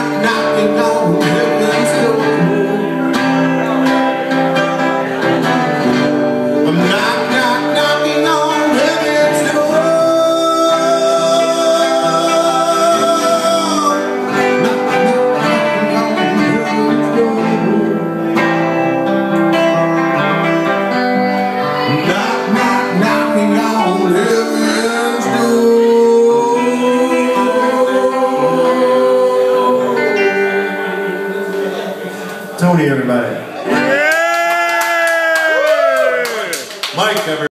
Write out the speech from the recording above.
knocking on heaven's door. I'm knocking on heaven's door. Knocking on heaven's door. Knocking on heaven's door. Tony, everybody. Yeah! Mike, everybody.